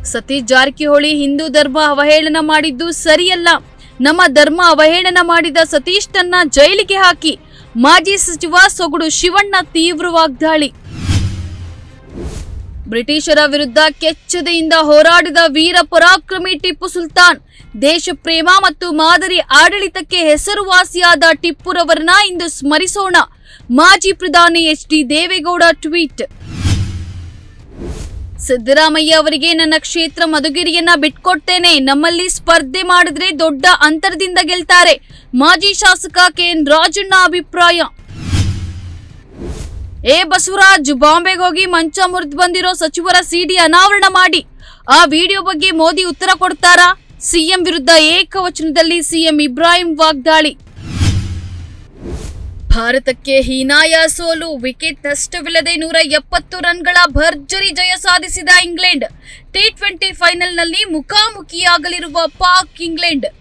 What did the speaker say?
ಸತೀಶ್ ಜಾರಕಿಹೊಳಿ ಹಿಂದೂ ಧರ್ಮ ಅವಹೇಳನ ಮಾಡಿದ್ದು ಸರಿಯಲ್ಲ. ನಮ್ಮ ಧರ್ಮ ಅವಹೇಳನ ಮಾಡಿದ ಸತೀಶ್ನನ್ನ ಜೈಲಿಗೆ ಹಾಕಿ. ಮಾಜಿ ಸಚಿವ ಸೊಗಡು ಶಿವಣ್ಣ ತೀವ್ರ ವಾಗ್ದಾಳಿ. ಬ್ರಿಟಿಷರ ವಿರುದ್ಧ ಕೆಚ್ಚೆದೆಯಿಂದ ಹೋರಾಡಿದ ವೀರ ಪರಾಕ್ರಮಿ ಟಿಪ್ಪು ಸುಲ್ತಾನ್. ದೇಶ ಪ್ರೇಮ ಮತ್ತು ಮಾದರಿ ಆಡಳಿತಕ್ಕೆ ಹೆಸರುವಾಸಿಯಾದ ಟಿಪ್ಪುರವರನ್ನ ಇಂದು ಸ್ಮರಿಸೋಣ. ಮಾಜಿ ಪ್ರಧಾನಿ ಎಚ್.ಡಿ. ದೇವೇಗೌಡ ಟ್ವೀಟ್. ಸಿದ್ದರಾಮಯ್ಯ ಅವರಿಗೆ ನನ್ನ ಕ್ಷೇತ್ರ ಮಧುಗಿರಿಯನ್ನ ಬಿಟ್ಕೊಡ್ತೇನೆ. ನಮ್ಮಲ್ಲಿ ಸ್ಪರ್ಧೆ ಮಾಡಿದ್ರೆ ದೊಡ್ಡ ಅಂತರದಿಂದ ಗೆಲ್ತಾರೆ. ಮಾಜಿ ಶಾಸಕ ಕೆ.ಎನ್. ರಾಜಣ್ಣ ಅಭಿಪ್ರಾಯ. ಬಸವರಾಜ್, ಬಾಂಬೆಗೆ ಹೋಗಿ ಮಂಚ ಮುರಿದು ಬಂದಿರೋ ಸಚಿವರ ಸಿಡಿ ಅನಾವರಣ ಮಾಡಿ. ಆ ವಿಡಿಯೋ ಬಗ್ಗೆ ಮೋದಿ ಉತ್ತರ ಕೊಡ್ತಾರಾ? ಸಿಎಂ ವಿರುದ್ಧ ಏಕವಚನದಲ್ಲಿ ಸಿಎಂ ಇಬ್ರಾಹಿಂ ವಾಗ್ದಾಳಿ. ಭಾರತಕ್ಕೆ ಹೀನಾಯ ಸೋಲು. ವಿಕೆಟ್ ನಷ್ಟವಿಲ್ಲದೆ 170 ರನ್ಗಳ ಭರ್ಜರಿ ಜಯ ಸಾಧಿಸಿದ ಇಂಗ್ಲೆಂಡ್. ಟಿ20 ಫೈನಲ್ನಲ್ಲಿ ಮುಖಾಮುಖಿಯಾಗಲಿರುವ ಪಾಕ್ ಇಂಗ್ಲೆಂಡ್.